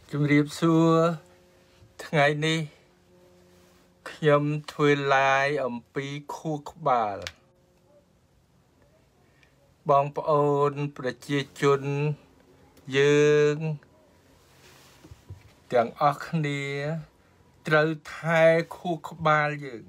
ជំរាបសួរថ្ងៃនេះខ្ញុំធ្វើឡាយអំពីខួរក្បាលបងប្អូនប្រជាជនយើងទាំងអស់គ្នាត្រូវថែខួរក្បាលយើង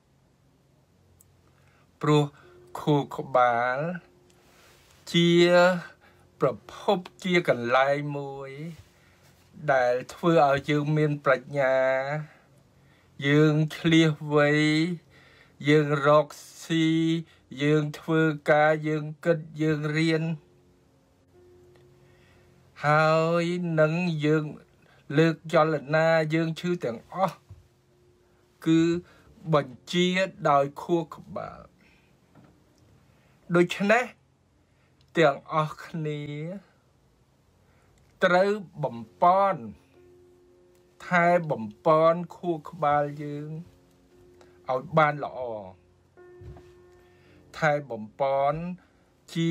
ព្រោះខួរក្បាលជាប្រភពជាកន្លែងមួយដែលធ្វើឲ្យយើងមានប្រាជ្ញាយើងឆ្លៀសវៃយើងរកស៊ីយើងធ្វើការយើងគិតយើងរៀនហើយនឹងយើងលើកចលនាយើងឈឺទាំងអស់គឺបញ្ជាដោយខួរក្បាលដូច្នេះទាំងអស់គ្នាត្រូវបំពន់ថែបំពន់ខួរក្បាលយើងឲ្យបានល្អថែបំពន់ជា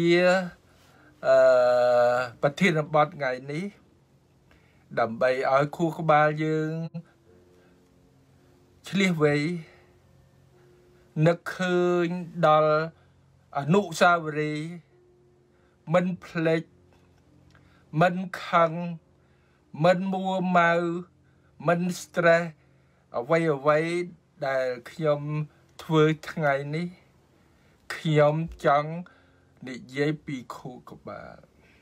ប្រធានបទថ្ងៃនេះដើម្បីឲ្យខួរក្បាលយើងឆ្លៀសវៃនឹកឃើញដល់អនុស្សាវរីយ៍មិនភ្លេចមិនខឹងមិនមួម៉ៅមិន stress អ្វីដែលខ្ញុំធ្វើថ្ងៃនេះខ្ញុំចង់និយាយពីខួរក្បាល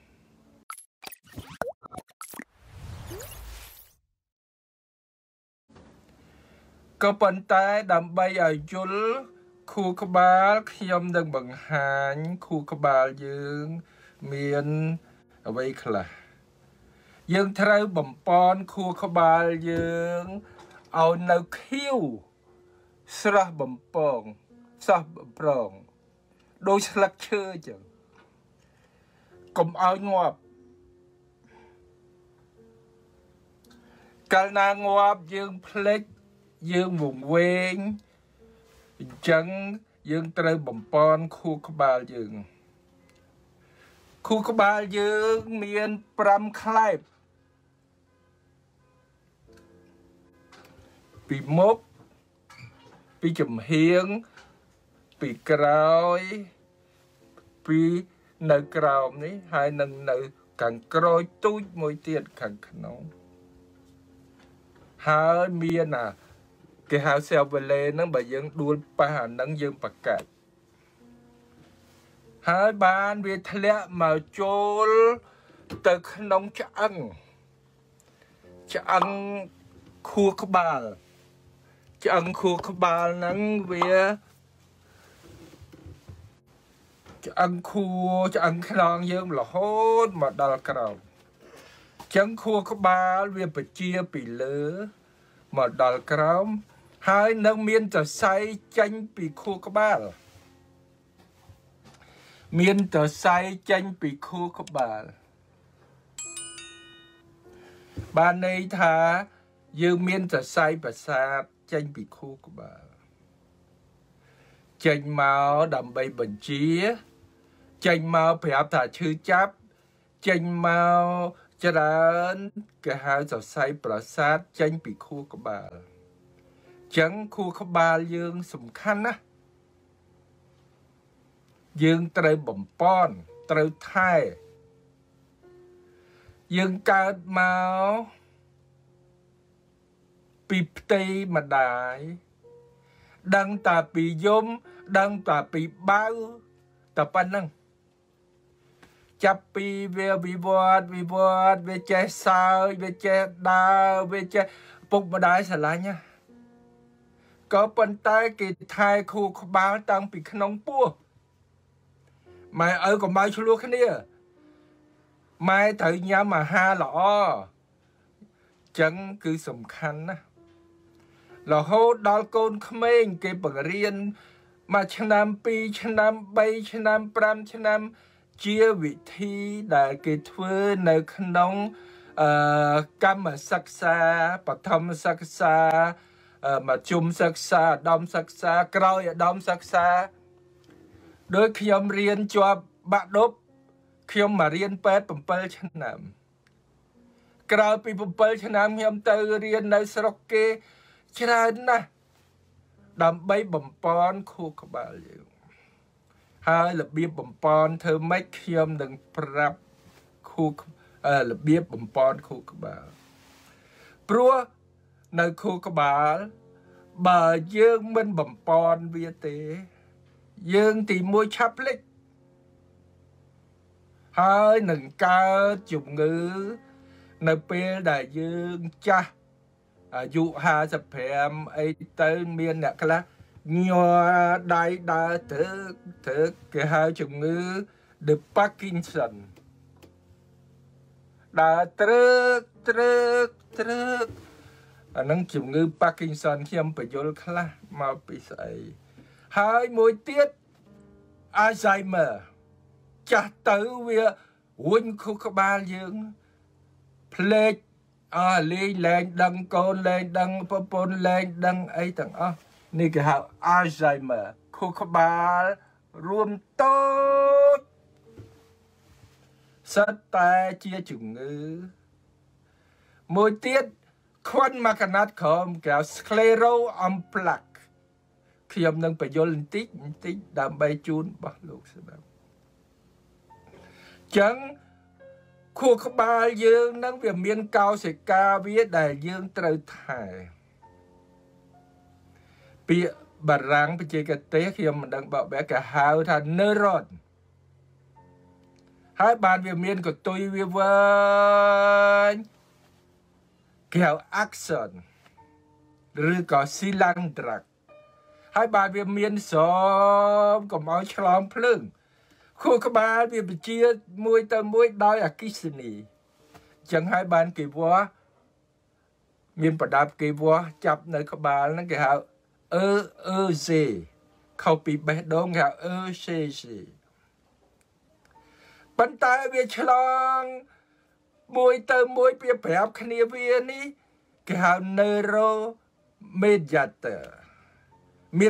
ក៏ប៉ុន្តែដើម្បីឲ្យយល់ខួរក្បាលខ្ញុំនឹងបង្ហាញខួរក្បាលយើងមានអ្វីខ្លះយើងត្រូវបំពន់ខួរក្បាលយើងឲ្យនៅខៀវស្រស់បំពងសោះបំប្រងដូចស្លឹកឈើអញ្ចឹងកុំឲ្យងាប់កាលណាងាប់យើងភ្លេចយើងវង្វេងអញ្ចឹងយើងត្រូវបំពន់ខួរក្បាលយើងខួរក្បាលយើងមាន5ខ្លែបពីមុខពីចំហៀងពីក្រោយពីនៅក្រោមនេះហើយនឹងនៅខាងក្រោយទូចមួយទៀតខាងក្នុងហើយមានគេហៅសេវលេហ្នឹងបើយើងដួលប៉ះអាហ្នឹងយើងប្រកាច់ហើយបានវាធ្លាក់មកចូលទៅក្នុងឆ្អឹងខួរក្បាលឆ្អឹងខួរក្បាលហ្នឹងវាឆ្អឹងខ្នងយើងរហូតមកដល់ក្រោមឆ្អឹងខួរក្បាលវាបជាពីលើមកដល់ក្រោមហើយនឹងមានសរសៃចេញពីខួរក្បាលមានសរសៃចេញពីខួរក្បាលបានន័យថាយើងមានសរសៃប្រសាទចេញពីខួរក្បាលចេញមកដើម្បីបញ្ជាចេញមកប្រាប់ថាឈឺចាប់ចេញមកច្រើនគេហៅសរសៃប្រសាទចេញពីខួរក្បាលចឹងខួរក្បាលយើងសំខាន់ណាស់យើងត្រូវបំពន់ត្រូវថែយើងកើតមកពីផ្ទៃម្ដាយដឹងតែពីយំដឹងតែពីបាវតែប៉ុណ្្នឹងចាប់ពីវាវិវត្តវាចេះសើចវាចេះដើរវាចេះពុកម្ដាយស្រឡាញ់ណាក៏ប៉ុន្តែគេថែខួរក្បាលតាំងពីក្នុងពោះម៉ែឪកុំឲ្យឆ្លោះគ្នាម៉ែត្រូវញ៉ាំអាហារល្អចឹងគឺសំខាន់ណាស់រហូតដល់កូនក្មេងគេបង្រៀន1ឆ្នាំ2ឆ្នាំ3ឆ្នាំ5ឆ្នាំជាវិធីដែលគេធ្វើនៅក្នុងកម្មសិក្សាបឋមសិក្សាមធ្យមសិក្សាឧត្តមសិក្សាក្រោយឧត្តមសិក្សាដោយខ្ញុំរៀនជាប់បាក់ឌុបខ្ញុំមករៀនពេទ្យ7ឆ្នាំក្រៅពី7ឆ្នាំខ្ញុំទៅរៀននៅស្រុកគេច្រើនណាស់ដើម្បីបំពន់ខួរក្បាលយើងហើយរបៀបបំពន់ធ្វើម៉េចខ្ញុំនឹងប្រាប់របៀបបំពន់ខួរក្បាលព្រោះនៅខួរក្បាលបើយើងមិនបំពន់វាទេយើងទី1ឆាប់ភ្លេចហើយនឹងកើតជំងឺនៅពេលដែលយើងចាស់អាយុ55អីទៅមានអ្នកខ្លះញ័រដៃដើរទៅគេហៅជំងឺ The Parkinson ដើរត្រឹកអានឹងជំងឺ Parkinson ខ្ញុំបញ្យល់ខ្លះមកពីស្អីហើយមួយទៀត Alzheimer ចាស់ទៅវារុញខួរក្បាលយើងភ្លេចលេងលែងដឹងកូនលែងដឹងប្រពន្ធលែងដឹងអីទាំងអស់នេះគេហៅ Alzheimer ខួរក្បាលរួមតូចសិតតែជាជំងឺមួយទៀតខ្វិនមកកណាត់ក្រមគេហៅ Scleroplaque ខ្ញុំនឹងបញ្យល់បន្តិចដើម្បីជូនរបស់លោកស្ដាប់ចឹងខួរក្បាលយើងនឹងវាមានកោសិកាវាដែលយើងត្រូវថែពាក្យបារាំងបច្ចេកទេសខ្ញុំមិនដឹងបកបែកគេហៅថា neuron ហើយបានវាមានកតុយវាវែងគេហៅ axon ឬក៏ cylindric ហើយបានវាមានកុំឲ្យឆ្លងភ្លើងខួរក្បាលវាបញ្ជាមួយទៅមួយដោយអគ្គិសនីអញ្ចឹងហើយបានគេវាស់មានប្រដាប់គេវាស់ចាប់នៅក្បាលហ្នឹងគេហៅEEG ខុសពីបេះដូងគេហៅ ECG ប៉ុន្តែវាឆ្លងមួយទៅមួយវាប្រាប់គ្នាវានេះគេហៅ neuromediator មាន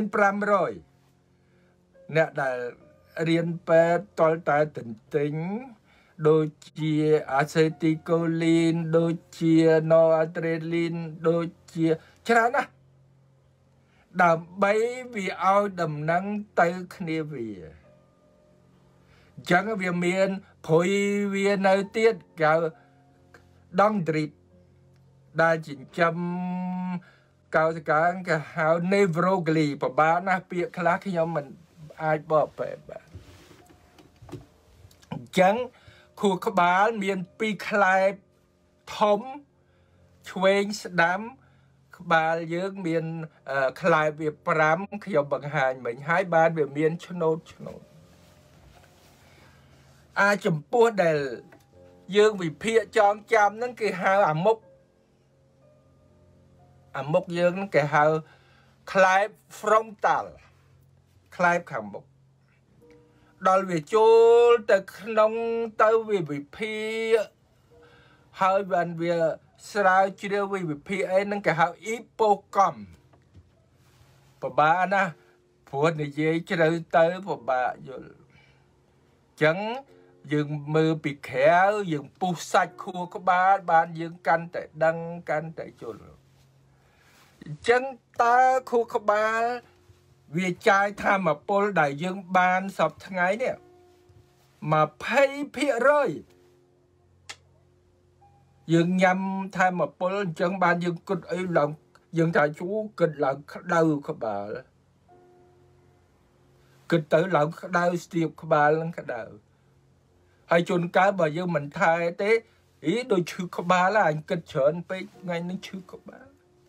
500អ្នកដែលរៀនពេទ្យតលតែទន្ទិញដូចជាអាសេទីកូលីនដូចជាណូអាដ្រេលីនដូចជាច្រើនណាស់ដើម្បីវាឲ្យដំណឹងទៅគ្នាវាអញ្ចឹងវាមានព្រុយវានៅទៀតគេដងឌ្រីតដែលចិញ្ចឹមកោសិកាគេហៅ neurogly ប្រហែលណាស់ពាក្យខ្លះខ្ញុំមិនអាចបកប្រែបានអញ្ចឹងខួរក្បាលមាន2ខ្លែបធំឆ្វេងស្ដាំក្បាលយើងមានខ្លែបវា5ខ្ញុំបង្ហាញមិញហើយបានវាមានឆ្នោតចំពោះដែលយើងវិភាគចងចាំហ្នឹងគេហៅអាមុខយើងហ្នឹងគេហៅខ្លែប frontal ខ្លែបខាងមុខដល់វាចូលទៅក្នុងទៅវាវិភាគហើយបានវាស្រាវជ្រាវវិភាគអីហ្នឹងគេហៅ hippocamp ពិបាកណាស់ព្រោះនិយាយជ្រៅទៅពិបាកយល់អញ្ចឹងយើងមើលពីក្រៅយើងពុះសាច់ខួរក្បាលបានយើងកាន់តែដឹងកាន់តែជល់អញ្ចឹងតើខួរក្បាលវាចាយធម្មពលដែលយើងបានសពថ្ងៃនេះ20%យើងញ៉ាំធម្មពលអញ្ចឹងបានយើងគិតអីឡើងយើងថាជួគិតឡើងក្តៅក្បាលគិតទៅឡើងក្តៅស្ទាបក្បាលនឹងក្តៅហើយជួនកាលបើយើងមិនថែទេដូចឈឺក្បាលអញគិតច្រើនពេកថ្ងៃនេះឈឺក្បាល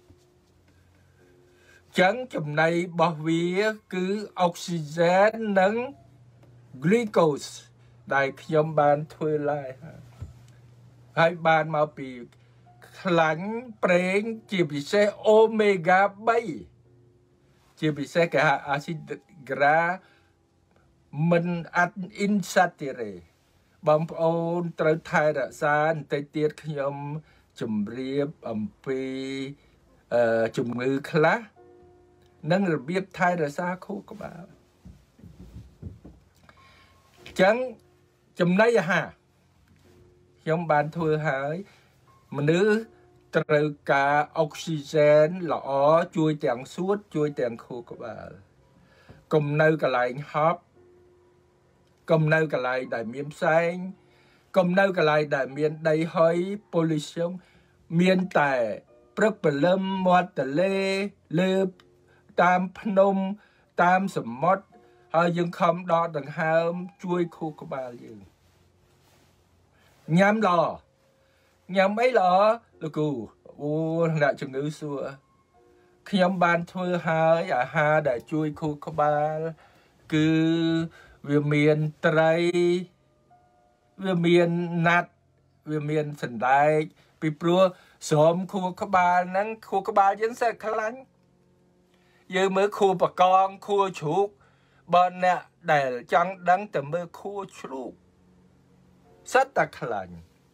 ចឹងចំណីរបស់វាគឺអុកស៊ីហ្សែននិង glucose ដែលខ្ញុំបានធ្វើឡើងហើយបានមកពីខ្លាញ់ប្រេងជាពិសេសអូមេហ្គា3ជាពិសេសគេហៅអាស៊ីដក្រាមិនអ៊ីនសាទីរេបងប្អូនត្រូវថែរក្សាបន្តិចទៀតខ្ញុំជម្រាបអំពីជំងឺខ្លះនិងរបៀបថែរក្សាខួរក្បាលចឹងចំណីអាហារខ្ញុំបានធ្វើហើយមនុស្សត្រូវការអុកស៊ីហ្សែនល្អជួយទាំងសួតជួយទាំងខួរក្បាលកុំនៅកន្លែងហប់កុំនៅកន្លែងដែលមានផ្សែងកុំនៅកន្លែងដែលមានដីហុយ pollution មានតែព្រឹកព្រលឹមមាត់ទន្លេលើតាមភ្នំតាមសមុទ្រហើយយើងខំដកដង្ហើមជួយខួរក្បាលយើងញ៉ាំល្អញ៉ាំអីល្អលោកគ្រូអូអ្នកជំងឺសួរខ្ញុំបានធ្វើហើយអាហារដែលជួយខួរក្បាលគឺវាមានត្រីវាមានណាត់វាមានសណ្ដែកពីព្រោះស្រោមខួរក្បាលហ្នឹងខួរក្បាលយើងសើខ្លាញ់យើងមើលខួរបកងខួរជ្រូកបើអ្នកដែលចង់ដឹងទៅមើលខួរជ្រូកសិតតែខ្លាញ់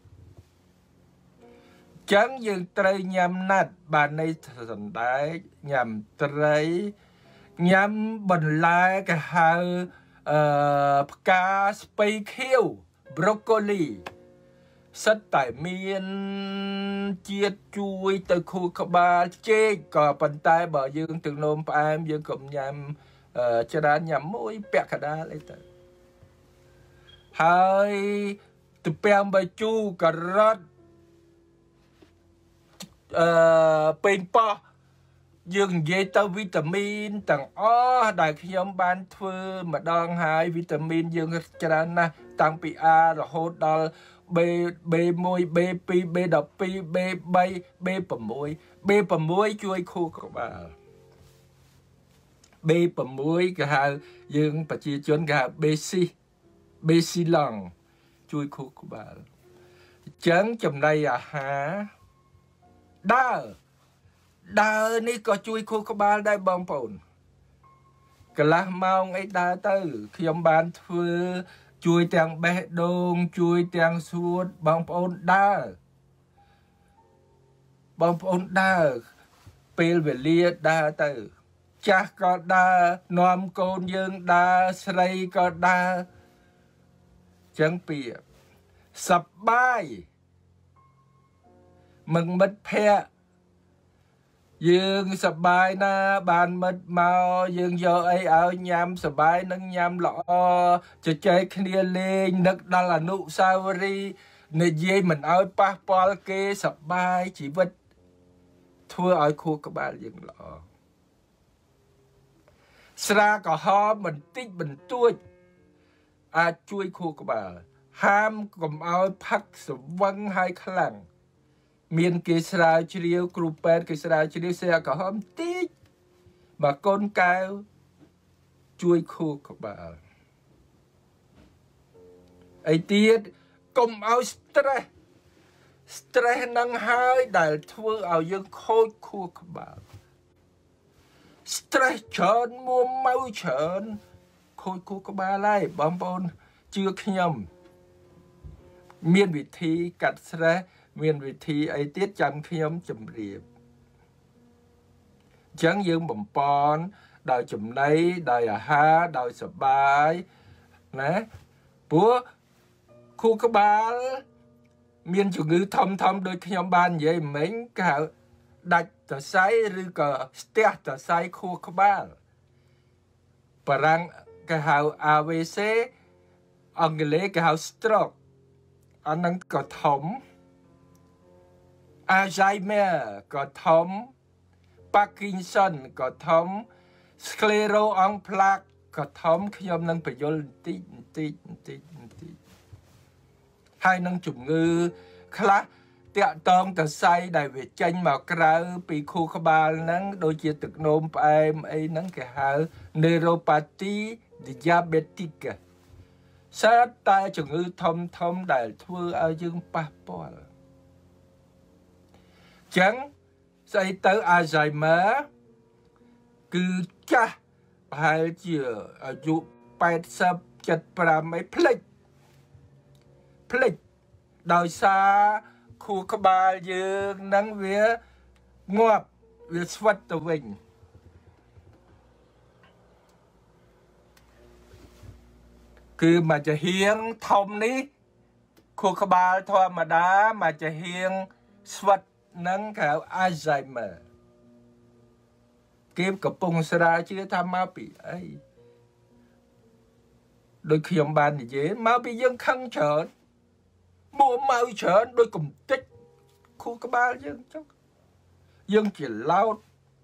ចឹងយើងត្រូវញ៉ាំណាត់បាននៃសណ្ដែកញ៉ាំត្រីញ៉ាំបន្លែគេហៅផ្កាស្ពៃខៀវ broccoli សិតតែមានជាតិជួយទៅខួរក្បាលចេកក៏ប៉ុន្តែបើយើងទឹកនោមផ្អែមយើងកុំញ៉ាំច្រើនញ៉ាំមួយពាក់កណ្ដាលអីទៅហើយទំពាំងបាយជូរការ៉ុតពេញប៉ោះយើងនិយាយទៅវីតាមីនទាំងអស់ដែលខ្ញុំបានធ្វើម្ដងហើយវីតាមីនយើងច្រើនណាស់តាំងពី A រហូតដល់ B1 B2 B12 B3 B6 B6 ជួយខួរក្បាល B6 គេហៅយើងប្រជាជនគេហៅ B6 ជួយខួរក្បាលអញ្ចឹងចំណីអាហារដើរនេះក៏ជួយខួរក្បាលដែរបងប្អូនកន្លះម៉ោងអីដើរទៅខ្ញុំបានធ្វើជួយទាំងបេះដូងជួយទាំងសួតបងប្អូនដើរពេលវេលាដើរទៅចាស់ក៏ដើរនាំកូនយើងដើរស្រីក៏ដើរចឹងពីសប្បាយមិនមិត្តភ័ក្តិយើងសប្បាយណាបានមិត្តមកយើងយកអីឲ្យញ៉ាំសប្បាយនឹងញ៉ាំល្អជជែកគ្នាលេងនឹកដល់អនុស្សាវរីយ៍និយាយមិនឲ្យប៉ះពាល់គេសប្បាយជីវិតធ្វើឲ្យខួរក្បាលយើងល្អស្រាក្រហមបន្តិចបន្តួចអាចជួយខួរក្បាលហាមកុំឲ្យផឹកស្វឹងហើយខ្លាំងមានគេស្រាវជ្រាវគ្រូពេទ្យគេស្រាវជ្រាវស្រាក្រហមតិចមកកូនកែវជួយខួរក្បាលអីទៀតកុំឲ្យ stress នឹងហើយដែលធ្វើឲ្យយើងខូចខួរក្បាល stress ច្រើនមួម៉ៅច្រើនខូចខួរក្បាលហើយបងប្អូនជឿខ្ញុំមានវិធីកាត់ stress មានវិធីអីទៀតចាំខ្ញុំជម្រាបអញ្ចឹងយើងបំពន់ដោយចំណីដោយអាហារដោយសប្បាយណាព្រោះខួរក្បាលមានជំងឺធំដូចខ្ញុំបាននិយាយមិញគេហៅដាច់សរសៃឬក៏ស្ទះសរសៃខួរក្បាលបារាំងគេហៅ AVC អង់គ្លេសគេហៅ stroke អានឹងក៏ធំAlzheimer ក៏ធំ Parkinson ក៏ធំ Sclero on plaque ក៏ធំខ្ញុំនឹងបញ្យល់បន្តិចហើយនឹងជំងឺខ្លះតាក់តងតសៃដែលវាចេញមកក្រៅពីខួរក្បាលហ្នឹងដូចជាទឹកនោមផ្អែមអីហ្នឹងគេហៅ neuropathy diabetic សើតែជំងឺធំដែលធ្វើឲ្យយើងប៉ះពាល់ចឹងស្អីទៅ Alzheimer គឺចាស់ប្រហែលជាអាយុ80 75អីភ្លេចដោយសារខួរក្បាលយើងនឹងវាងាប់វាស្វិតទៅវិញគឺមកចាហៀងធំនេះខួរក្បាលធម្មតាមកចាហៀងស្វិតនឹងហៅ Alzheimer គេកំពុងស្រាវជ្រាវថាមកពីអីដោយខ្ញុំបាននិយាយមកពីយើងខឹងច្រើនមួម៉ៅច្រើនដោយកំតិចខួរក្បាលយើងចុះយើងជាឡោត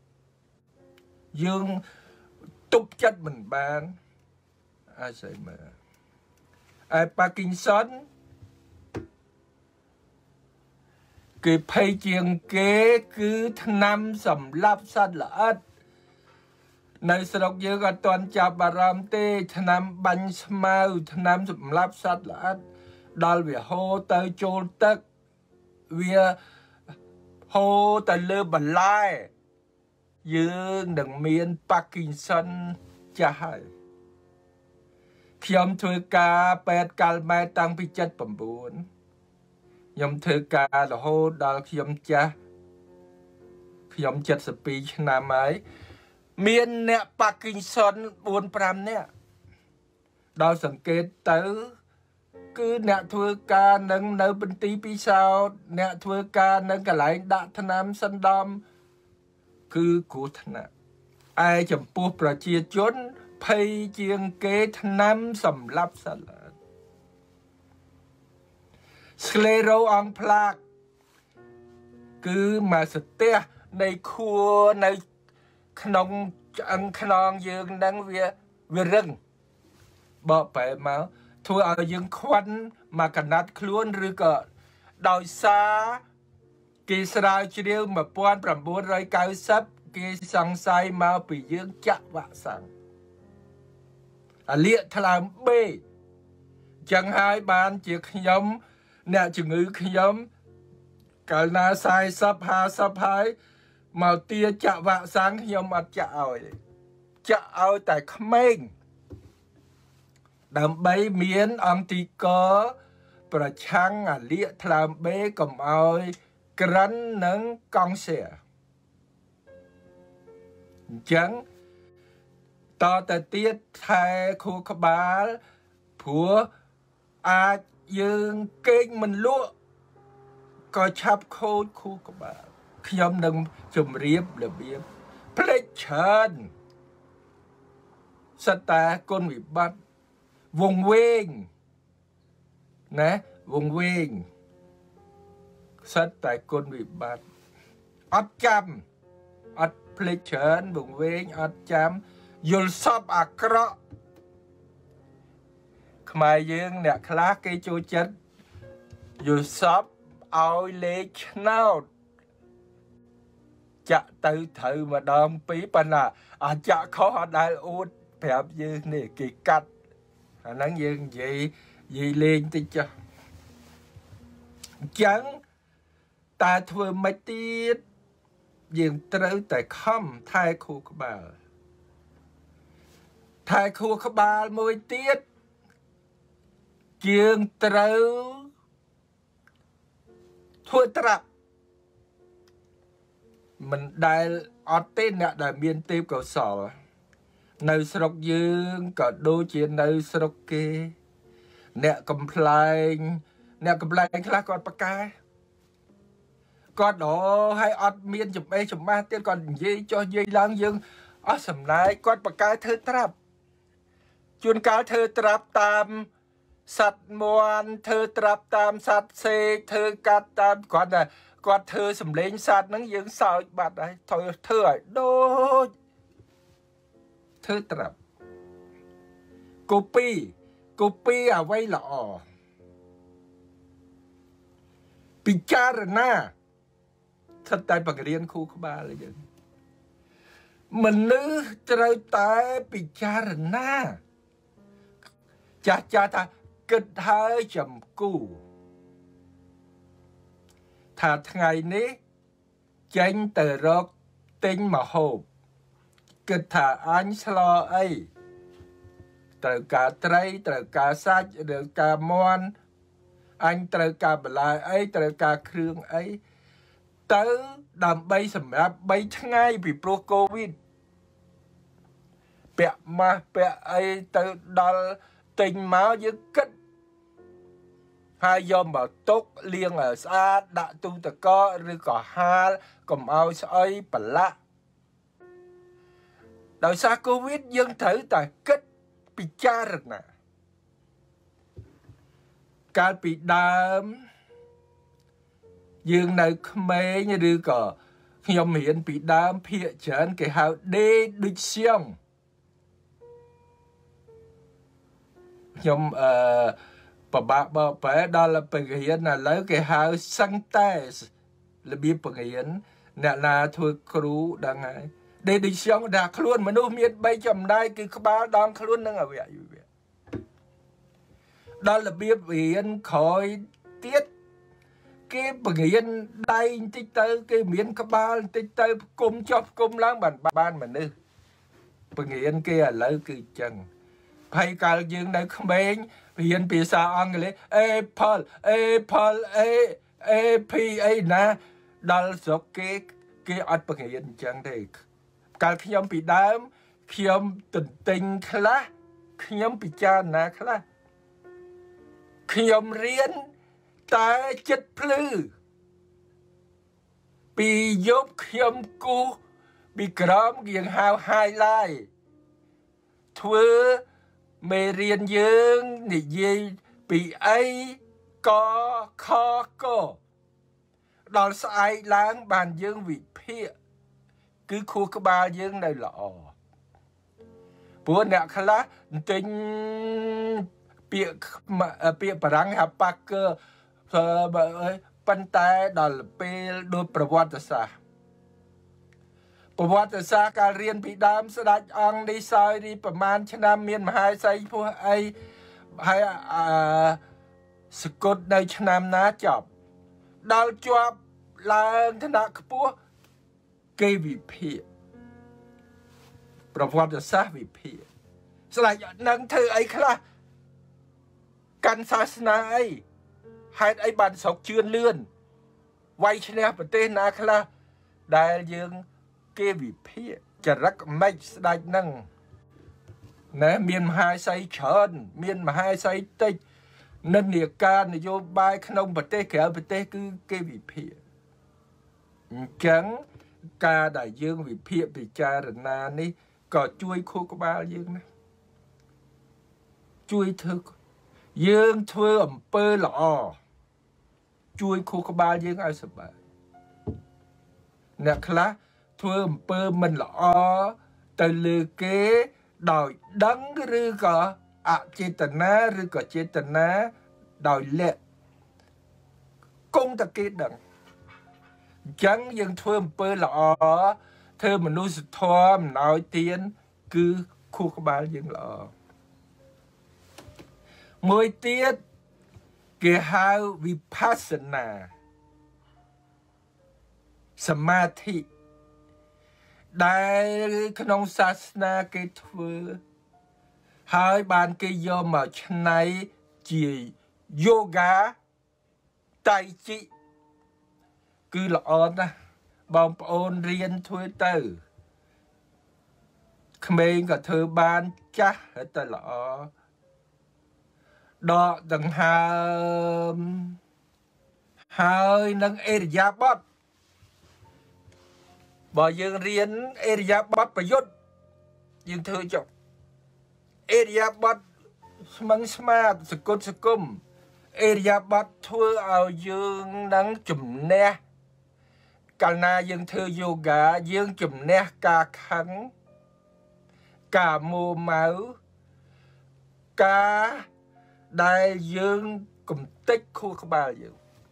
យើងទប់ចិត្តមិនបាន Alzheimer ឯ Parkinson គេភ័យជាងគេគឺថ្នាំសម្លាប់សត្វល្អិតនៅស្រុកយើងអត់ទាន់ចាប់អារម្មណ៍ទេថ្នាំបាញ់ស្មៅថ្នាំសម្លាប់សត្វល្អិតដល់វាហូរទៅចូលទឹកវាហូរទៅលើបន្លែយើងនឹងមាន Parkinson ចាស់ហើយខ្ញុំធ្វើការពេទ្យកាល់ម៉ែតាំងពី79ខ្ញុំធ្វើការរហូតដល់ខ្ញុំចាស់ខ្ញុំ72ឆ្នាំហើយមានអ្នក Parkinson 4-5 នាក់ដល់សង្កេតទៅគឺអ្នកធ្វើការនឹងនៅបន្ទីពិសោធន៍អ្នកធ្វើការនឹងកន្លែងដាក់ថ្នាំសណ្ដំគឺគ្រោះថ្នាក់ឯចំពោះប្រជាជនភ័យជាងគេថ្នាំសម្លាប់សត្វល្អិត Sclero on plaque គឺមកស្ទះនៃខួរនៅក្នុងឆ្អឹងខ្នងយើងនឹងវារឹងបកបែមកធ្វើឲ្យយើងខ្វាន់មកកណាត់ខ្លួនឬក៏ដោយសារគេស្រាវជ្រាវ1990គេសង្ស័យមកពីយើងចាក់វ៉ាក់សាំងអាលៀកថ្លើមបេចឹងហើយបានជាខ្ញុំអ្នកជំងឺខ្ញុំកាលណា40 50ហើយមកទាចាក់វ៉ាក់សាំងខ្ញុំអត់ចាក់ឲ្យចាក់ឲ្យតែក្មេងដើម្បីមានអង់ទីកប្រឆាំងអាលៀកថ្លើមបេកុំឲ្យក្រិននិងកង់សៀអញ្ចឹងតទៅទៀតថែខួរក្បាលព្រោះអាចយើងគេងមិនលក់ក៏ឆាប់ខូចខួរក្បាលខ្ញុំនឹងជម្រាបរបៀបផ្លេចច្រើនសត្វតាគុណវិបត្តិវងវែងណាវងវែងសត្វតែគុណវិបត្តិអត់ចាំអត់ផ្លេចច្រើនវងវែងអត់ចាំយល់សពអាក្រក់ខ្មែរយើងអ្នកខ្លះគេចូលចិត្តយល់សពឲ្យលេខឆ្នោតចាក់ទៅត្រូវម្ដងពីរប៉ុន្តែចាក់ខុសអត់ដែលអួតប្រាប់យើងនេះគេកាត់អាហ្នឹងយើងនិយាយលេងតិចចុះអញ្ចឹងតែធ្វើមិនទៀតយើងត្រូវតែខំថែខួរក្បាលថែខួរក្បាលមួយទៀតយើងត្រូវធ្វើត្រាប់មិនដែលអត់ទេអ្នកដែលមានទេពកោសល្យនៅស្រុកយើងក៏ដូចជានៅស្រុកគេអ្នកកំ pl ែងខ្លះគាត់ប្រកែគាត់ឲ្យអត់មានចំបេចំបាស់ទៀតគាត់និយាយចុះនិយាយឡើងយើងអស់សំណាយគាត់ប្រកែធ្វើត្រាប់ជួនកាលធ្វើត្រាប់តាមសត្វមន់ធ្វើត្រាប់តាមសត្វសេកធ្វើកាត់តាមគាត់តែគាត់ធ្វើសម្លេងសត្វហ្នឹងយើងសើចបាត់ហើយធ្វើឲ្យដូចធ្វើត្រាប់កូពីអ្វីល្អពិចារណាស្ថិតតែបង្រៀនខួរក្បាលយើងមនុស្សត្រូវតែពិចារណាចាស់ថាគិតហើយចំគូថាថ្ងៃនេះចេញទៅរកទិញម្ហូបគិតថាអញស្លអីត្រូវការត្រីត្រូវការសាច់ត្រូវការមាន់អញត្រូវការបន្លែអីត្រូវការគ្រឿងអីទៅដើម្បីសម្រាប់3ថ្ងៃពីព្រោះកូវីដពាក់ម៉ាស់ពាក់អីទៅដល់ទិញមកយើងគិតហើយយកមកទុកលាងឲ្យស្អាតដាក់ទូទឹកកកឬក៏ហាលកុំឲ្យស្អុយប្រឡាក់ដោយសារកូវីដយើងត្រូវតែគិតពិចារណាកាលពីដើមយើងនៅក្មេងឬក៏ខ្ញុំរៀនពីដើមភាគច្រើនគេហៅដេដូចសៀងខ្ញុំបបាក់បបែដល់បង្រៀនឥឡូវគេហៅសឹងតែរបៀបបង្រៀនអ្នកណាធ្វើគ្រូដឹងហើយដេដូចសៀងថាខ្លួនមនុស្សមាន3ចំណែកគឺក្បាលដងខ្លួននិងអវយវៈដល់របៀបរៀនក្រោយទៀតគេបង្រៀនដៃបន្តិចទៅគេមានក្បាលបន្តិចទៅគុំចុះគុំឡើងបានមនុស្សបង្រៀនគេឥឡូវគឺចឹងហើយកាលយើងនៅក្មេងរៀនភាសាអង់គ្លេស Apple AP អីណាដល់ស្រុកគេអត់បង្រៀនអញ្ចឹងទេកាលខ្ញុំពីដើមខ្ញុំទន្ទិញខ្លះខ្ញុំពិចារណាខ្លះខ្ញុំរៀនតែចិត្តភ្លឺពីយប់ខ្ញុំគូសពីក្រោមយើងហៅ highlight ធ្វើមេរៀនយើងនិយាយពីអីកខកដល់ស្អែកឡើងបានយើងវិភាគគឺខួរក្បាលយើងនៅល្អព្រោះអ្នកខ្លះទិញពាក្យបារាំងហៅ Parker ប៉ុន្តែដល់ពេលដូចប្រវត្តិសាស្ត្រកាលរៀនពីដើមស្ដេចអង្គនេះសោយនេះប្រមាណឆ្នាំមានមហាសីពោះអីហើយសកុតនៅឆ្នាំណាចប់ដល់ជាប់ឡើងឋានៈខ្ពស់គេវិភាគប្រវត្តិសាស្ត្រវិភាគស្ដេចនឹងធ្វើអីខ្លះកាន់សាសនាអីហេតុអីបានស្រុកជឿនលឿនវាយឈ្នះប្រទេសណាខ្លះដែលយើងគេវិភាគចរិតមិនស្ដេចនឹងណែមានមហាសីច្រើនមានមហាសីតិចនិន្នាការនយោបាយក្នុងប្រទេសក្រៅប្រទេសគឺគេវិភាគអញ្ចឹងការដែលយើងវិភាគពិចារណានេះក៏ជួយខួរក្បាលយើងណាជួយយើងធ្វើអំពើល្អជួយខួរក្បាលយើងឲ្យសប្បាយអ្នកខ្លះធ្វើអំពើមិនល្អទៅលើគេដោយដឹងឬក៏អចេតនាឬក៏ចេតនាដោយលាក់គង់តែគេដឹងអញ្ចឹងយើងធ្វើអំពើល្អធ្វើមនុស្សធម៌អំណោយទានគឺខួរក្បាលយើងល្អមួយទៀតគេហៅវិបស្សនាសមាធិដែលក្នុងសាសនាគេធ្វើហើយបានគេយកមកច្នៃជាយូហ្គាតៃជីគឺល្អណាស់បងប្អូនរៀនធ្វើទៅក្មេងក៏ធ្វើបានចាស់ទៅល្អដកដង្ហើមហើយនឹងអេរយាបថបើយើងរៀនអេរយាបថប្រយុទ្ធយើងធ្វើចុះអេរយាបថស្មឹងស្មាតសគុតសគុំអេរយាបថធ្វើឲ្យយើងនឹងជំនះកាលណាយើងធ្វើយូហ្គាយើងជំនះការខឹងការមួម៉ៅការដែលយើងកំទេចខួរក្បាលយើង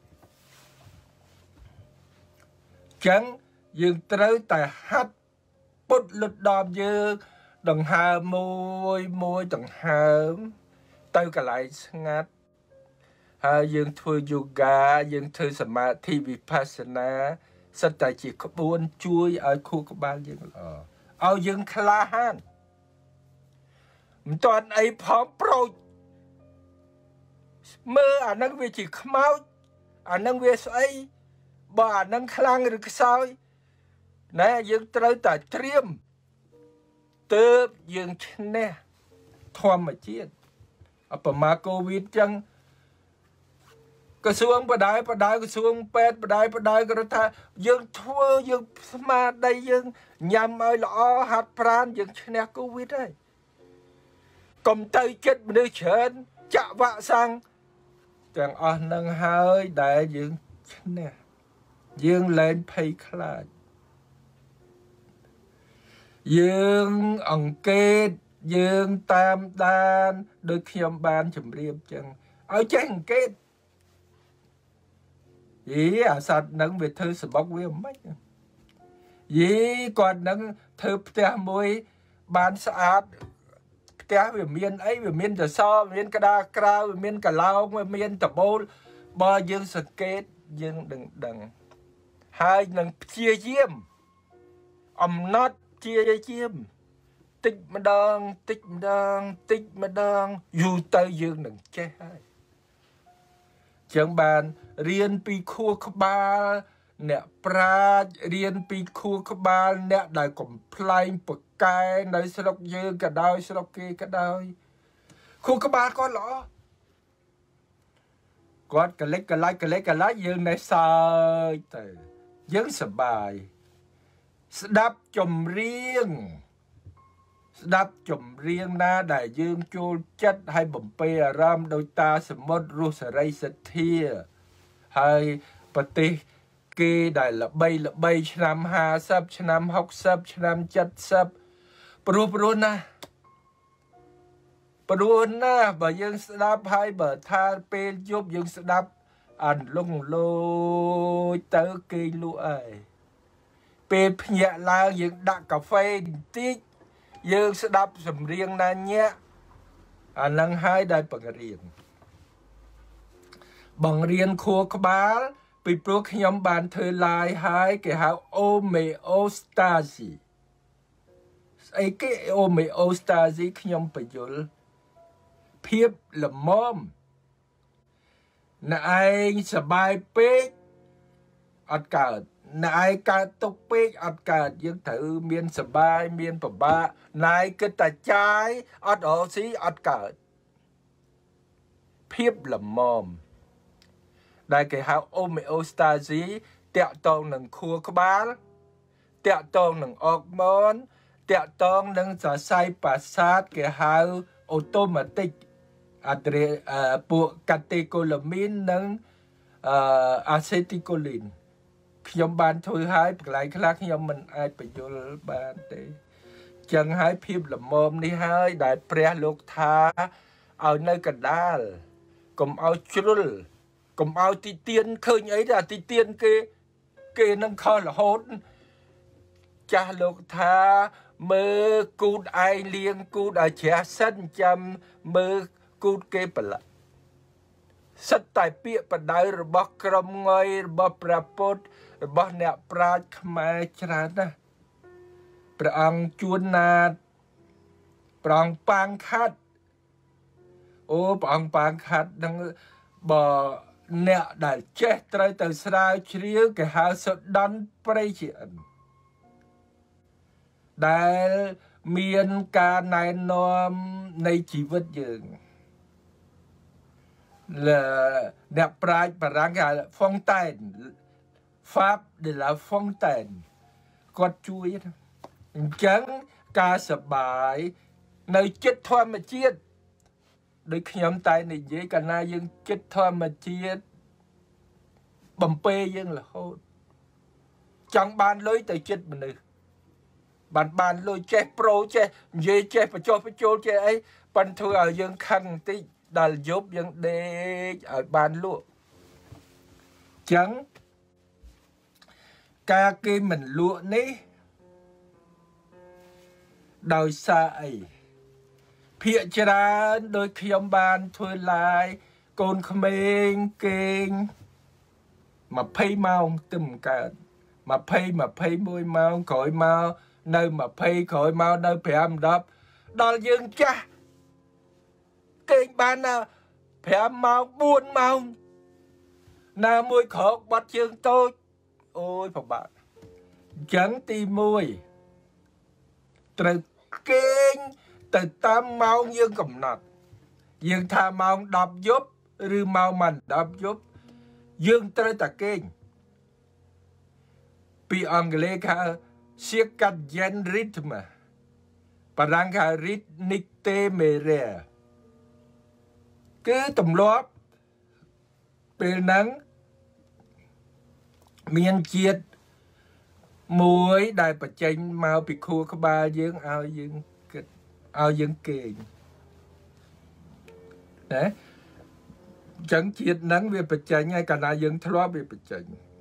ចឹងយើងត្រូវតែហាត់ពុតលុតដបយើងដង្ហើមមួយដង្ហើមទៅកន្លែងស្ងាត់ហើយយើងធ្វើយូហ្គាយើងធ្វើសមាធិវិបស្សនាសិតតែជាក្បួនជួយឲ្យខួរក្បាលយើងល្អឲ្យយើងក្លាហានមិនតាន់អីផងប្រូចមើលអានឹងវាជាខ្មោចអានឹងវាស្អីបើអានឹងខ្លាំងឬខ្សោយណែយើងត្រូវតែត្រៀមទើបយើងឈ្នះធម្មជាតិអបមាកូវីដចឹងก็สวงประดายก็สวงเป็ดประดายก็รัฐายังทั่วยังสมาได้ยังยำเอาละหัดพรานยังชนะโควิดได้กลมใจเจ็ดมือเฉินจะวะสังแต่งอ่อนนังหายได้ยังชนะยังเล่นไพ่คลาดยังอังเกตยังตามดานโดยขยมบานจำเรียบจังเอาใจอังเกตสัตว์นังเวทเธอสบอกเวียไม่ก่อนนังเธอเตะมวยบานสะอาดเตะเวียเมียนไอเวียเมียนแต่ซอเมียนกระดากราวเวียเมียนกระลาวเมียนตะโบบ่ยังสเกตยังดังhaiนังchia chiêmนัดchia chiêm tích mà đang dù tay dương đừng che hai chẳng bàn riêng pi khua ba nè pra riêng pi khua ba nè đại cầm plain bậc cai nơi sọc dương cả đôi sọc kia cả đôi khua ba có lõ có cái lấy dương này sai từ dương sờ bài đáp chùm riêng đáp chùm riêng na đại dương chôn chất hay bẩm pe ram đôi ta sầm mốt ru sờ ray sờ thia hay pati kê đại là bay năm ha sắp năm học sắp năm chất sắp pro na bà dương đáp hai bờ tha pe giúp dương đáp ăn lung lôi tới kê lụi pe nhẹ la dương đặt cà phê tí dương sẽ đáp sầm riêng na nhé năng hai đại bằng riêng khua các bá bị pro nhóm bàn thời lại hai cái hào homeostasis ấy cái homeostasis nhóm phải dụ phiếp là mom nè ai sờ bài pê ọt cợtนายการตกเป๊กอัดการยังถือเมียนสบายเมียนปะบ้านายก็แต่ใจอัดออกสิอัดการเพียบละมอมได้แก่หาโอเมโอสตาซีเตะตองหนึ่งครัวกบาลเตะตองหนึ่งออกมอนเตะตองหนึ่งจะใส่ปัสสาวะแก่หาออโตมัติกอัตราปุกติโคลามินหนึ่งอะเซติโคลินขยมบานถอยหายหลายครั้งขยมมันไอไปโยลบานเตจังหายพิบละมอมนี่หายได้เปรี้ยลูกท้าเอาในกระดาษกลมเอาชุลกลมเอาตีเตียนเคยไอ้ด่าตีเตียนเกนั่งคอละโหดจ่าลูกท้ามือกูดไอเลี้ยงกูดไอเชียสั้นจำมือกูดเกปละสัตย์ไตเปียปได้ระบบกรมเงยระบบประพุทธระบบเนปราชขมายชนะนะพระองค์จวนนาพระองค์ปางคัดโอ้พระองค์ปางคัดดังบ่เนได้เจ็ดไตรแต่สลายเชียวแกหาสดดันไปเฉียนได้มีการนายนอมในชีวิตยืนlà đẹp trai và ráng cái phong tàn pháp để là phong tàn con chui chẳng ca sập bài nơi chết thôi mà chết đôi khi nhóm tay này dễ cả na dân chết thôi mà chết bầm pê dân là hốt chẳng bàn lối tới chết mình được bàn lối chết pro chết dễ chết và cho chết ấy bàn thôi ở dân khăn tí đal giúp dân đê ở bàn lụa chẳng ca kê mình lụa ní đòi xa ấy phía ra đôi khi ông bàn thôi lại con khám bên kênh mà phây mau tùm cả mà phây môi mau khỏi mau nơi mà phây khỏi mau nơi phải âm đọc đòi dân cha kênh bán nào phải mau buồn mau nào môi khó bắt chương tôi ôi phòng bạn chẳng tìm môi từ kênh từ tam mau dương cầm nọt dương tha mau đọc giúp rư mau mình đọc giúp dương tới ta kênh pi ông lê khá siết cắt gen rhythm bà răng khá rít nick tê mê rè cứ tùm lóp bê nắng miền chiết muối đại bà chanh mau bị khua có ba dương ao dương kênh đấy chẳng chiết nắng về bà chanh ngay cả na dương thua lóp về bà chanh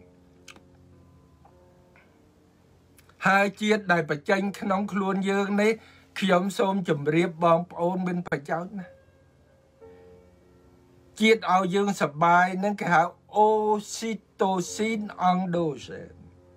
hai chiết đại bà chanh nóng luôn dương này khi ông xôm chùm riêng bom ôn bên bà cháu nè chiết ao dương sập bài nên cái hảo oxytocin androgen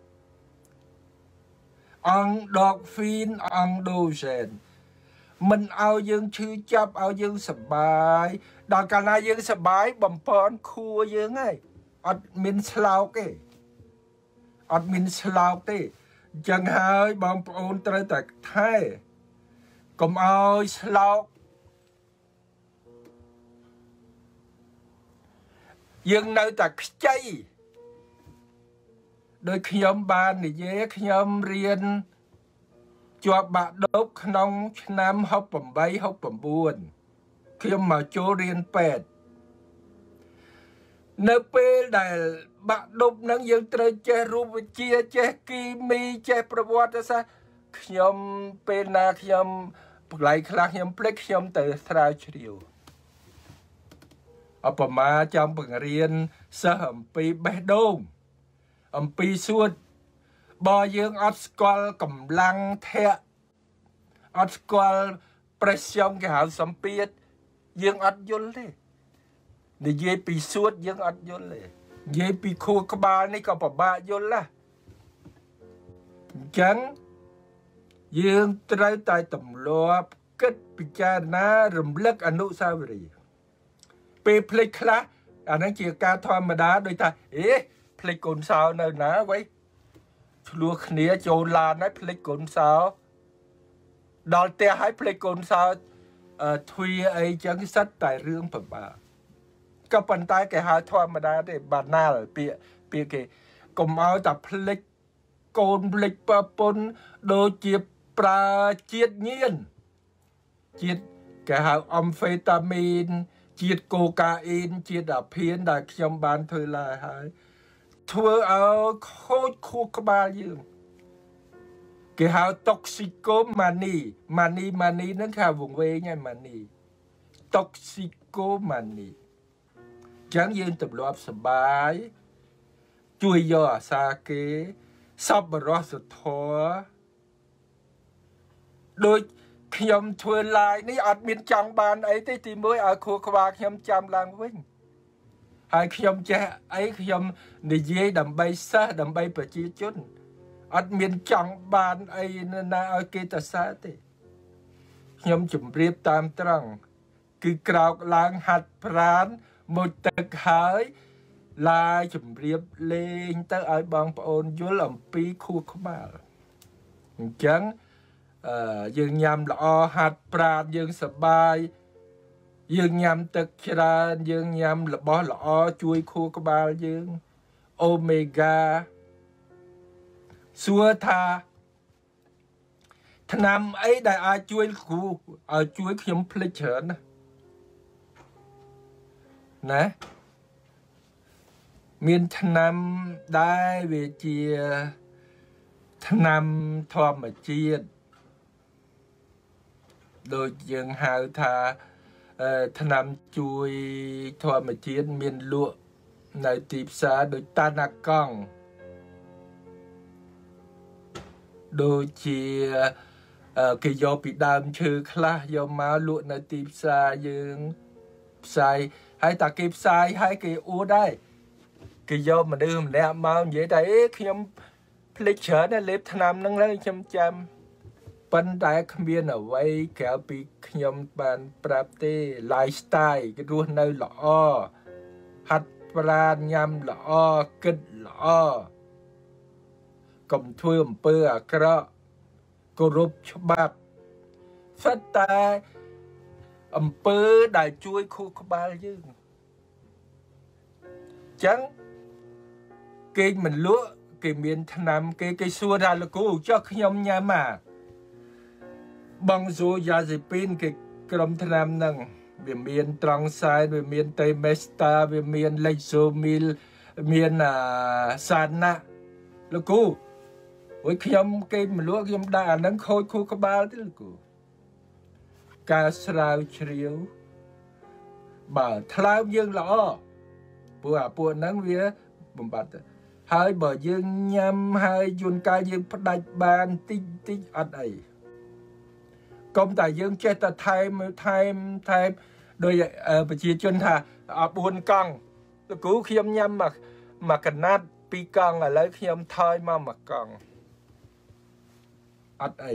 endorphin androgen mình ao dương chư chấp ao dương sập bài đòi cả na dương sập bài bầm pon khua dương ấy admin slau cái admin slau cái chẳng hơi bom ôn tới tại thay cùng ao slau dương nơi tại chay đôi khi ông ban thì dễ khi ông riêng cho bạn đốt nông nam học bầm bay học bầm buồn khi ông mà chỗ riêng pet nơi pe đại bạn đốt nắng dương trời che rùm chia che kimi che prabhat sa khi ông pe na khi ông lại khác khi ông plek khi ông từ tra chiều ở bờ má trong bậc riêng sơ hầm pi bê đông pi suốt bò dương ớt squal cầm lăng thẹ ớt squal pression cái hảo sắm piết dương ớt dôn lê để dễ pi suốt dương ớt dôn lê dễ pi khô các ba này có bà ba dôn là chẳng dương trái tay tầm lo kết pi cha na rùm lắc anu sao vậy pe plek khla anh ấy chỉ ca thoa mà đá đôi ta plek cồn sao nơi ná vậy lúa khné châu la nói plek cồn sao đòn te hãy plek cồn sao thuy ấy chẳng sách tài riêng phẩm bà các bàn tay cái hai thoa mà đá để bà na ở bịa cái cùng áo tập plek cồn plek pa pon đôi chiếc pra chiết nhiên chiết cái hào amphetamine chiết cocaine chiết đạp phiến đại trong ban thời lại hai thua ở khối khu các ba dương cái hào toxicomani mani nó khá vùng quê nha mani toxicomani chẳng dương tập lộp sờ bái chui giò xa kế sắp bà rõ sờ thua đôi khi ông thua lại ní ọt miền trong bàn ấy thì mới ở khu các khi ông chăm làng vinh hai khi ông cha ấy khi ông để dễ đầm bay xa đầm bay bà chia chốn ọt miền trong bàn ấy na ở kia ta xa thì khi ông chụp riêng tam trăng cứ cào làng hạt prán một tật hái lại chụp riêng lên tới ở bằng ôn vô làm pi khu các bạn chẳng dương nhằm lọ hạt pràn dương sờ bài dương nhằm tật ra dương nhằm là bỏ lọ chui khu các ba dương omega xua tha năm ấy đại ai chui khu ở chui khiêm pleasure nè miền năm đại về chia năm thọ mà chia đôi dương hào thà năm chui thọ mà chiến miền lụa nơi tiếp xa đôi ta nà con đôi chia cái do bị đam chư khla do máu lụa nơi tiếp xa dương sai hay ta kịp sai hay cái u đây cái do mà đưa mình đem máu vậy đấy khi em pleasure này lép năm nâng lên chăm bắn đại khám biên ở vậy kéo bị nhom bàn prap tê lifestyle cái ruột nơi lọ hạt pran nhâm lọ kịch lọ cầm thui bơ à cọ cô rụp cho bạc phát tai bơ đại chui khu ba chứ chẳng គេមិនលក់គេមានថ្នាំគេសួរថាលោកគ្រូចុះខ្ញុំញ៉ាំបងស៊ូយ៉ាស៊ីពីនគេក្រុមថ្នាំហ្នឹងវាមានត្រង់សែនវាមានតេមេស្តាវាមានលេខសូមីលមានសាណាលោកគ្រូអូយខ្ញុំគេមិនលក់ខ្ញុំដាក់អាហ្នឹងខូចខួរក្បាលទេលោកគ្រូការស្រាវជ្រាវបើថ្លើមយើងល្អព្រោះអាពួកហ្នឹងវាបំបត្តិទៅហើយបើយើងញ៉ាំហើយជួនកាលយើងផ្ដាច់បានតិចអត់អីកុំតែយើងចេះតែថែមដោយប្រជាជនថា4កង់លោកគ្រូខ្ញុំញ៉ាំមួយកណាត់2កង់ឥឡូវខ្ញុំថយមក1កង់អត់អី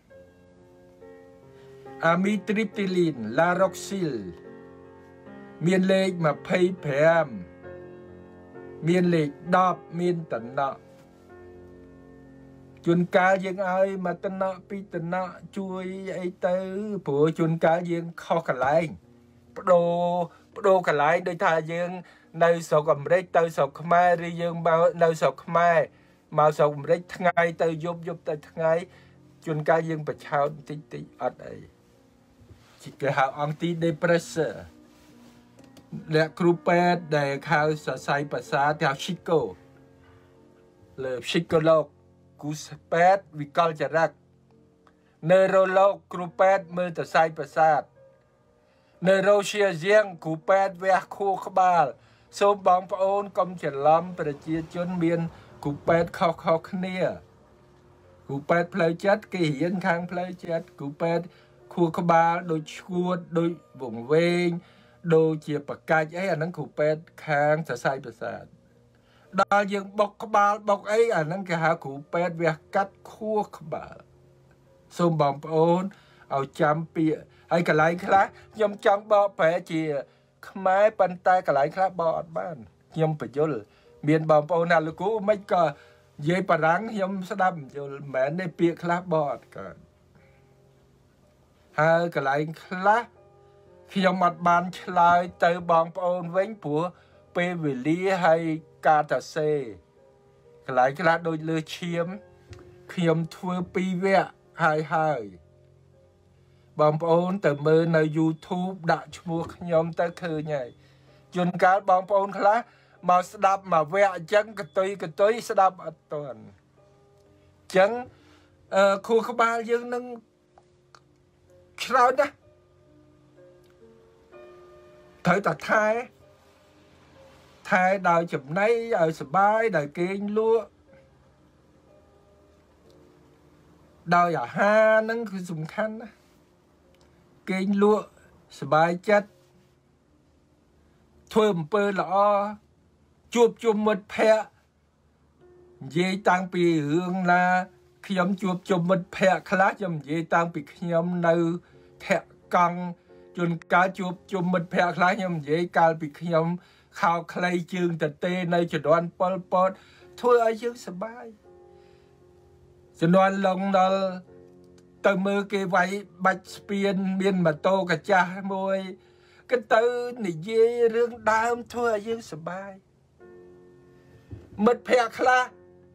អាមីទ្រីបទីលីនឡារ៉ុកស៊ីលមានលេខ25មានលេខ10មានតំណក់ជួនកាលយើងឲ្យមកតំណក់2តំណក់ជួយអីទៅព្រោះជួនកាលយើងខុសកន្លែងបដូរកន្លែងដូចថាយើងនៅស្រុកអាមេរិកទៅស្រុកខ្មែរឬយើងមកនៅស្រុកខ្មែរមកស្រុកអាមេរិកថ្ងៃទៅយប់ទៅថ្ងៃជួនកាលយើងប្រឆោតតិចអត់អីគេហៅ anti depressor អ្នកគ្រូពេទ្យដែលខៅសរសៃប្រសាទគេហៅ Chico លើ psycholog គូពេទ្យវិកលចរិត neurolog គ្រូពេទ្យមើលសរសៃប្រសាទ neurosurgeon គ្រូពេទ្យវះខួរក្បាលសូមបងប្អូនកុំច្រឡំប្រជាជនមានគ្រូពេទ្យខុសគ្នាគ្រូពេទ្យផ្លូវចិត្តគេរៀនខាងផ្លូវចិត្តគ្រូពេទ្យខួរក្បាលដូចឈួតដូចវង្វេងដូចជាប្រកាច់អីអាហ្នឹងគ្រូពេទ្យខាងសរសៃប្រសាទដល់យើងបុកក្បាលបុកអីអាហ្នឹងគេហៅគ្រូពេទ្យវះកាត់ខួរក្បាលសូមបងប្អូនឲ្យចាំពាក្យហើយកន្លែងខ្លះខ្ញុំចង់បកប្រែជាខ្មែរប៉ុន្តែកន្លែងខ្លះបកអត់បានខ្ញុំបញ្យល់មានបងប្អូនណាលោកគ្រូមិនក៏និយាយបារាំងខ្ញុំស្ដាប់បញ្យល់មិនមែនទេពាក្យខ្លះបកអត់កើតហើយកន្លែងខ្លះខ្ញុំអត់បានឆ្លើយទៅបងប្អូនវិញព្រោះពេលវេលាហើយការតសេកន្លែងខ្លះដូចលើឈាមខ្ញុំធ្វើ2វគ្គហើយបងប្អូនទៅមើលនៅ YouTube ដាក់ឈ្មោះខ្ញុំទៅឃើញហើយជួនកាលបងប្អូនខ្លះមកស្ដាប់មួយវគ្គអញ្ចឹងកតុយស្ដាប់អត់ទាន់អញ្ចឹងខួរក្បាលយើងនឹងច្រើនណាស់ត្រូវតែថែដោយចំណីឲ្យសុបាយដោយគេងលក់ដោយអាហារហ្នឹងគឺសំខាន់ណាស់គេងលក់សុបាយចិត្តធ្វើអំពើល្អជួបជុំមិត្តភ័ក្តិនិយាយតាំងពីរឿងណាខ្ញុំជួបជុំមិត្តភ័ក្តិខ្លះខ្ញុំនិយាយតាំងពីខ្ញុំនៅធាក់កង់ជួនកាលជួបជុំមិត្តភ័ក្តិខ្លះខ្ញុំនិយាយកាលពីខ្ញុំខោខ្លីជើងតទេនៅជំនាន់ប៉ុលពតធ្វើឲ្យយើងសប្បាយជំនាន់ឡុងដល់ទៅមើលគេវាយបាច់ស្ពានមានម៉ូតូកាចាស់មួយគេទៅនិយាយរឿងដើមធ្វើឲ្យយើងសប្បាយមិត្តភ័ក្តិខ្លះ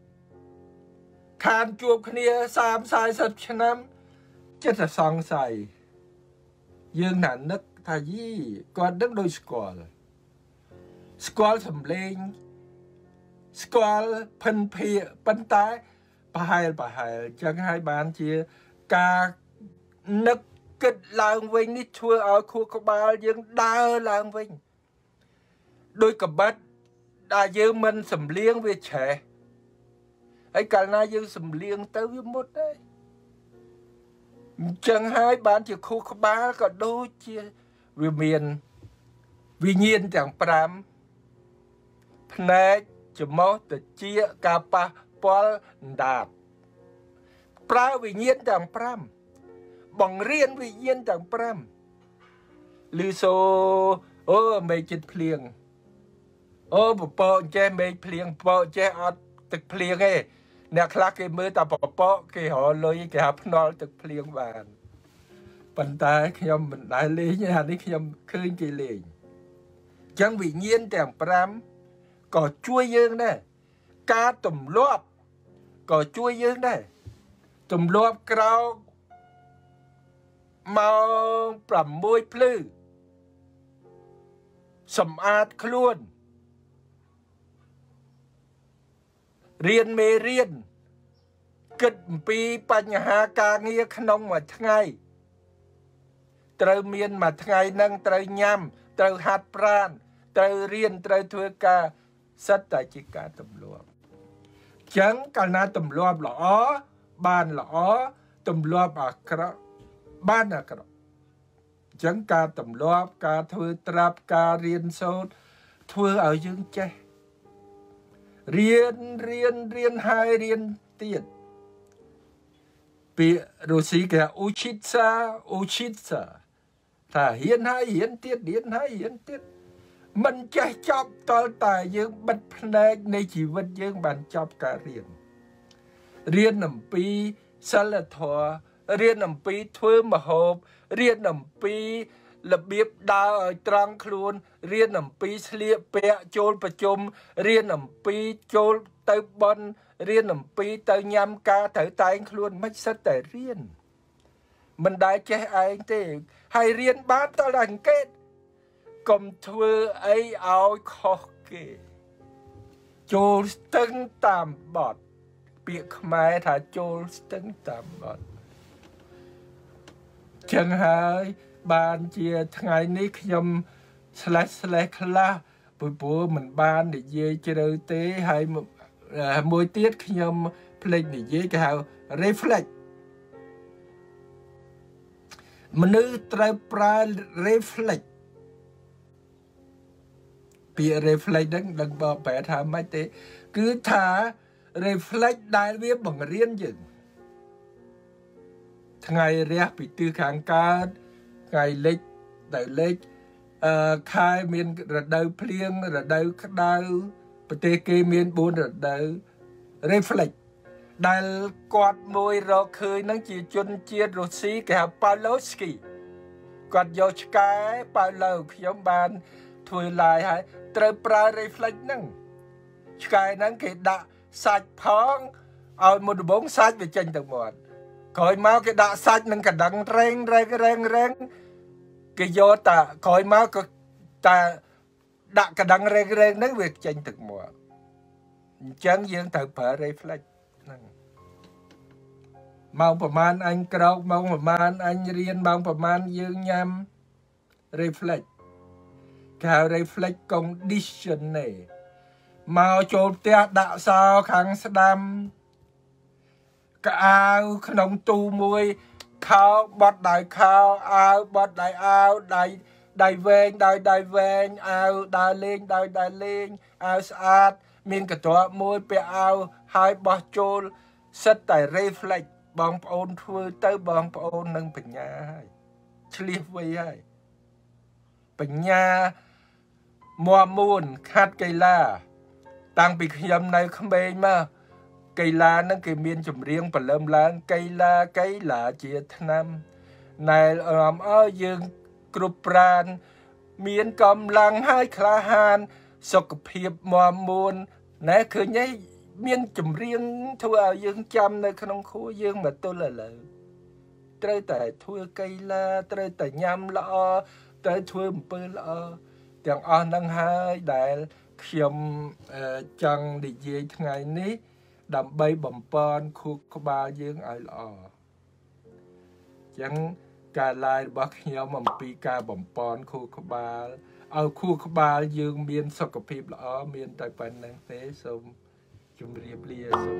ខានជួបគ្នា30-40ឆ្នាំចិត្តតែសង្ស័យយើងណានឹកថាយីគាត់ដឹងដូចស្គាល់សំឡេងស្គាល់ភិនភាកប៉ុន្តែប្រហែលចឹងហើយបានជាការនឹកគិតឡើងវិញនេះធ្វើឲ្យខួរក្បាលយើងដើរឡើងវិញដោយកបិតដែលយើងមិនសំលៀងវាឆេះហើយកាលណាយើងសំលៀងទៅវាមុតដែរអញ្ចឹងហើយបានជាខួរក្បាលក៏ដូចជាវាមានវិញ្ញាណទាំង5ភ្នែកច្រមុះត្រចៀកការប៉ះពាល់ដាតប្រើវិញ្ញាណទាំង5បង្រៀនវិញ្ញាណទាំង5លឺសូអូមេឃចិត្តភ្លៀងអូពពកចេះមេឃភ្លៀងពពកចេះអត់ទឹកភ្លៀងទេអ្នកខ្លះគេមើលតែពពកគេរលុយគេហៅភ្នាល់ទឹកភ្លៀងបានប៉ុន្តែខ្ញុំមិនដែលលេងអានេះខ្ញុំឃើញគេលេងអញ្ចឹងវិញ្ញាណទាំង5ក៏ជួយយើងដែរការទម្លាប់ក៏ជួយយើងដែរទម្លាប់ក្រោកម៉ោង6ភ្លឺសម្អាតខ្លួនរៀនមេរៀនគិតអំពីបញ្ហាការងារក្នុងមួយថ្ងៃត្រូវមានមួយថ្ងៃនឹងត្រូវញ៉ាំត្រូវហាត់ប្រាណត្រូវរៀនត្រូវធ្វើការសិតតែជាការទម្លាប់ចឹងកាលណាទម្លាប់ល្អបានល្អទម្លាប់អាក្រក់បានអាក្រក់ចឹងការទម្លាប់ការធ្វើត្រាប់ការរៀនសូត្រធ្វើឲ្យយើងចេះរៀនហើយរៀនទៀតពាក្យរុស្ស៊ីគេឧឈិតសាថារៀនហើយរៀនទៀតរៀនហើយរៀនទៀតមិនចេះចប់តលតែយើងបិទភ្នែកនៃជីវិតយើងបានចប់ការរៀនអំពីសិលធម៌រៀនអំពីធ្វើម្ហូបរៀនអំពីរបៀបដើរឲ្យត្រង់ខ្លួនរៀនអំពីស្លៀកពាក់ចូលប្រជុំរៀនអំពីចូលទៅបន់រៀនអំពីទៅញ៉ាំការត្រូវតែងខ្លួនមិនសិតតែរៀនមិនដែលចេះឯងទេហើយរៀនបានតតែអង្កេតកុំធ្វើអីឲ្យខុសគេចូលស្ទឹងតាមបទពាក្យខ្មែរថាចូលស្ទឹងតាមបទចឹងហើយបានជាថ្ងៃនេះខ្ញុំស្លេះខ្លះព្រោះមិនបាននិយាយជ្រៅទេហើយមួយទៀតខ្ញុំភ្លេចនិយាយគេហៅ reflect មនុស្សត្រូវប្រើ reflect ពាក្យ reflect ហ្នឹងដឹងបកប្រែថាម៉េចទេគឺថា reflect ដែលវាបង្រៀនយើងថ្ងៃរះពីទិសខាងកើតថ្ងៃលិចទៅលិចខែមានរដូវភ្លៀងរដូវក្តៅប្រទេសគេមាន4រដូវ reflect ដែលគាត់មួយរកឃើញហ្នឹងជាជនជាតិរុស្ស៊ីគេហៅ Pavlovsky គាត់យកឆ្កែប៉ៅលើខ្ញុំបានធ្វើឡាយហើយត្រូវប្រើ reflect ហ្នឹងឆ្កែហ្នឹងគេដាក់សាច់ផងឲ្យមុនដំបូងសាច់វាចេញទៅមាត់ក្រោយមកគេដាក់សាច់នឹងកណ្ដឹងរែងគេយកតាក្រោយមកក៏តាដាក់កណ្ដឹងរែងហ្នឹងវាចេញទឹកមាត់អញ្ចឹងយើងត្រូវប្រើ reflect ហ្នឹងម៉ោងប្រហែលអញក្រោកម៉ោងប្រហែលអញរៀនម៉ោងប្រហែលយើងញ៉ាំ reflect គេហៅ reflect conditioning មកចូលផ្ទះដាក់សោខាងស្ដាំកអាវក្នុងទូមួយខោបត់ដោយខោអាវបត់ដោយអាវដៃវែងដោយដៃវែងអាវដើរលេងដោយដើរលេងអាវស្អាតមានកន្ត្រកមួយពាក់អាវហើយបោះចូលសិតតែ reflect បងប្អូនធ្វើទៅបងប្អូននឹងបញ្ញាហើយឆ្លៀសវៃហើយបញ្ញាមាំមួនខាត់កីឡាតាំងពីខ្ញុំនៅក្មេងមកកីឡាហ្នឹងគេមានចម្រៀងបលឹមឡើងកីឡាជាឆ្នាំណែអមអើយើងគ្រប់ប្រានមានកម្លាំងហើយក្លាហានសុខភាពមាំមួនណែឃើញឯងមានចម្រៀងធ្វើឲ្យយើងចាំនៅក្នុងខួរយើងមកទល់ឥឡូវត្រូវតែធ្វើកីឡាត្រូវតែញ៉ាំល្អត្រូវធ្វើអំពើល្អទាំងអស់ហ្នឹងហើយដែលខ្ញុំចង់និយាយថ្ងៃនេះដើម្បីបំពន់ខួរក្បាលយើងឲ្យល្អអញ្ចឹងការឡាយរបស់ខ្ញុំអំពីការបំពន់ខួរក្បាលឲ្យខួរក្បាលយើងមានសុខភាពល្អមានតែប៉ុណ្្នឹងទេសូមជម្រាបលាសូម